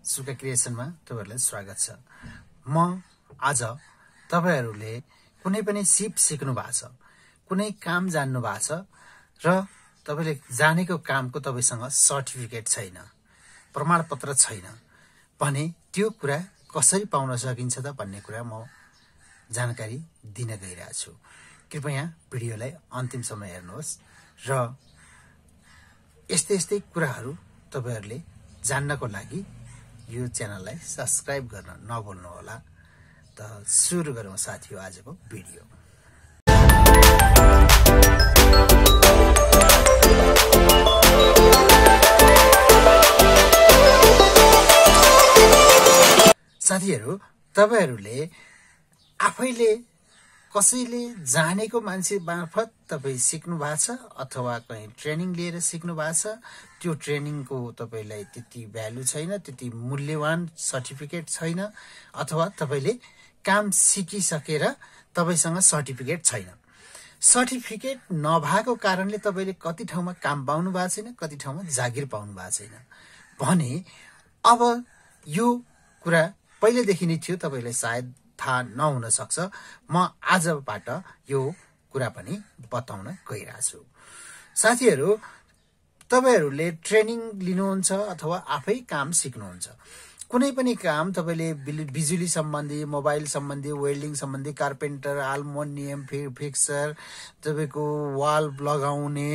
सुका क्रिएसनमा तपाईहरुलाई स्वागत छ। म आज तपाईहरुले कुनै पनि सिप सिक्नु भएको छ, कुनै काम जान्नु भएको छ र तपाईले जानेको कामको तपाईसँग सर्टिफिकेट छैन, प्रमाणपत्र छैन भने त्यो कुरा कसरी पाउन सकिन्छ त भन्ने कुरा म जानकारी दिन गइरहेको छु। कृपया भिडियोलाई अन्तिमसम्म हेर्नुहोस् र यस्तै कुराहरु तपाईहरुले जान्नको लागि यो च्यानललाई सब्स्क्राइब गर्न नभुल्नु होला। त सुरु गरौँ साथीहरु आजको भिडियो। साथीहरु, तपाईहरुले आफैले कसैले जानेको मान्छे मार्फत तपाई सिक्नु भएको छ अथवा कहीं ट्रेनिङ लिएर सिक्नु भएको छ, त्यो ट्रेनिङको तपाईलाई त्यति भ्यालु छैन, त्यति मूल्यवान सर्टिफिकेट छैन, अथवा तपाईले काम सिकिसकेर तपाईसँग सर्टिफिकेट छैन। सर्टिफिकेट नभएको कारणले तपाईले कति ठाउँमा काम पाउनु भएको छैन, कति ठाउँमा जागिर पाउनु भएको छैन भने अब यो कुरा पहिलेदेखि नै थियो, तपाईलाई सायद थाहा नहुन सक्छ। म आजबाट यो कुरा पनि बताउन गइरहेको छु। साथीहरु, तपाईहरुले ट्रेनिङ लिनुहुन्छ अथवा आफै काम सिक्नुहुन्छ, कुनै पनि काम तपाईले बिजुली सम्बन्धी, मोबाइल सम्बन्धी, वेल्डिङ सम्बन्धी, कार्पेन्टर, एल्युमिनियम फिक्सर, तपाईको वाल लगाउने,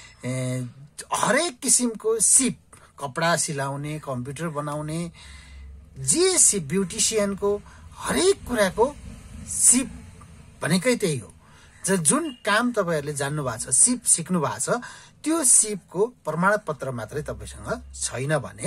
हरेक किसिमको सिप, कपडा सिलाउने, कम्प्युटर बनाउने, जे सिप, ब्युटिशियनको हरेक कुराको सिप भनेकै त्यही हो। जुन काम तपाईहरुले जान्नु भएको छ, सिप सिक्नु भएको छ, त्यो सिपको प्रमाणपत्र मात्रै तपाईसँग छैन भने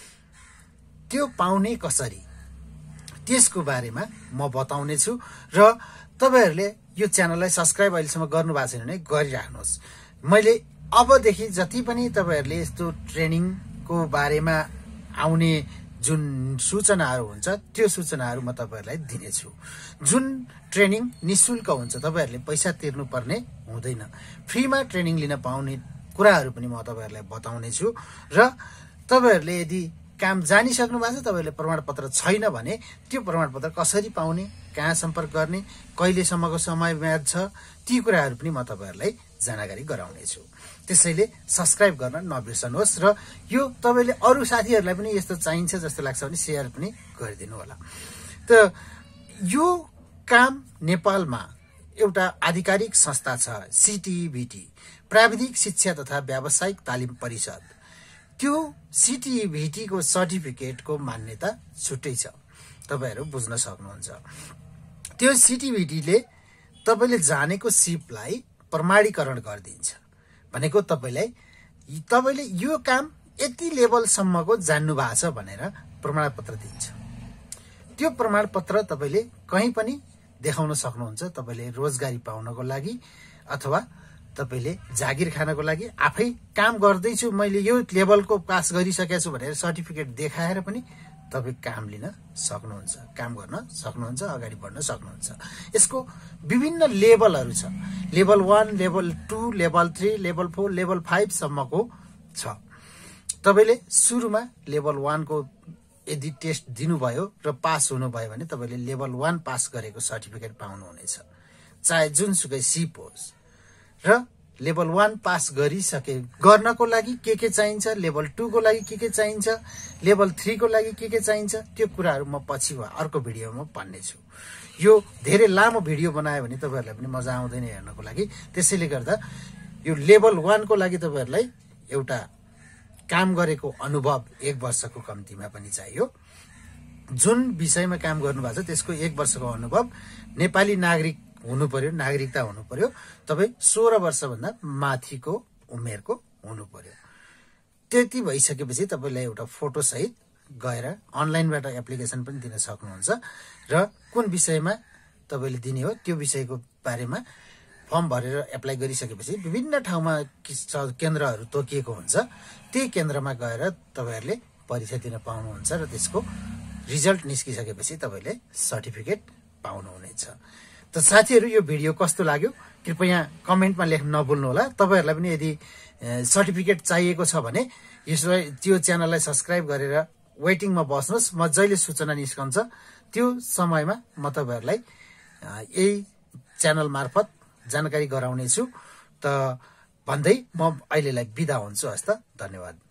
त्यो पाउने कसरी, त्यसको बारेमा म बताउने छु। र तपाईहरुले यो च्यानललाई सब्स्क्राइब अहिलेसम्म गर्नु भएको छैन भने गरिराख्नुहोस्। मैले अबदेखि जति पनि तपाईहरुले यस्तो ट्रेनिङको बारेमा आउने जुन सूचनाहरू हुन्छ, त्यो सूचनाहरू म तपाईहरुलाई दिनेछु। जुन ट्रेनिङ निशुल्क हुन्छ, तपाईहरुले पैसा तिर्नु पर्ने हुँदैन, फ्रीमा ट्रेनिङ लिन पाउने कुराहरू पनि म तपाईहरुलाई बताउने छु। र तपाईहरुले यदि काम जानिसक्नु भएको छ, तपाईहरुले प्रमाणपत्र छैन भने त्यो प्रमाणपत्र कसरी पाउने, कहाँ सम्पर्क गर्ने, कहिलेसम्मको समय म्याद छ, ती कुराहरू पनि म तपाईहरुलाई जानकारी गराउने छु। त्यसैले सब्स्क्राइब गर्न नबिर्सनुहोस् र यो तपाईले अरु साथीहरुलाई पनि यस्तो चाहिन्छ जस्तो लाग्छ भने शेयर पनि गरिदिनु होला। त यो काम नेपालमा एउटा आधिकारिक संस्था छ, सीटीईबीटी, प्राविधिक शिक्षा तथा व्यावसायिक तालिम परिषद। त्यो सीटीईबीटी को सर्टिफिकेटको मान्यता छुट्टै छ, तपाईहरु बुझ्न सक्नुहुन्छ। त्यो सीटीईबीटी ले तपाईले जानेको सिपलाई प्रमाणीकरण गरिदिन्छ, भनेको तपाईले यो काम यति लेभलसम्मको जान्नु भएको छ भनेर प्रमाणपत्र दिन्छ। त्यो प्रमाणपत्र तपाईले कहीं पनि देखाउन सक्नुहुन्छ, तपाईले रोजगारी पाउनको लागि अथवा तपाईले जागिर खानको लागि, आफै काम गर्दैछु मैले यो लेभलको पास गरिसकेको छु भनेर सर्टिफिकेट देखाएर पनि तपाई काम लिन सक्नुहुन्छ, काम गर्न सक्नुहुन्छ, अगाडि बढ्न सक्नुहुन्छ। यसको विभिन्न लेभलहरू छ, level 1, level 2, level 3, level 4, level 5 सम्मको छ। तपाईले सुरुमा लेभल 1 को यदि टेस्ट दिनुभयो र पास हुनुभयो भने तपाईले लेभल 1 पास गरेको सर्टिफिकेट पाउनुहुनेछ, चाहे जुनसुकै सिप होस्। र लेभल 1 पास गर्नको लागि के चाहिन्छ, लेभल 2 को लागि के चाहिन्छ, लेभल 3 को लागि के चाहिन्छ, त्यो कुराहरू म पछि अर्को भिडियोमा भन्ने छु। यो धेरै लामो भिडियो बनायो भने तपाईहरुलाई पनि मजा आउँदैन हेर्नको लागि, त्यसैले गर्दा यो लेभल 1 को लागि तपाईहरुलाई एउटा काम गरेको अनुभव 1 वर्षको कम्तीमा पनि चाहियो। जुन विषयमा काम गर्नु भएको छ त्यसको 1 वर्षको अनुभव, नेपाली नागरिक हुनु पर्यो, नागरिकता हुनु पर्यो, तपाई 16 वर्षभन्दा माथिको उमेरको हुनु पर्यो। त्यति भइसकेपछि तपाईलाई एउटा फोटो सहित गएर अनलाइनबाट एप्लिकेसन पनि दिन सक्नुहुन्छ र कुन विषयमा तपाईले दिने हो त्यो विषयको बारेमा फर्म भरेर एप्लाई गरिसकेपछि विभिन्न ठाउँमा केन्द्रहरू तोकिएको हुन्छ, त्यही केन्द्रमा गएर तपाईहरुले परीक्षा दिन पाउनुहुन्छ र त्यसको रिजल्ट निस्किसकेपछि तपाईले सर्टिफिकेट पाउनुहुनेछ। त साथीहरु, यो भिडियो कस्तो लाग्यो कृपया कमेन्टमा लेख्न नभुल्नु होला। तपाईहरुलाई पनि यदि सर्टिफिकेट चाहिएको छ भने त्यो च्यानललाई सब्स्क्राइब गरेर वेटिङमा बस्नुहोस्, म जहिले सूचना निस्कन्छ त्यो समयमा म तपाईहरुलाई यही च्यानल मार्फत जानकारी गराउनेछु। त भन्दै म अहिलेलाई बिदा हुन्छु। हस्त, धन्यवाद।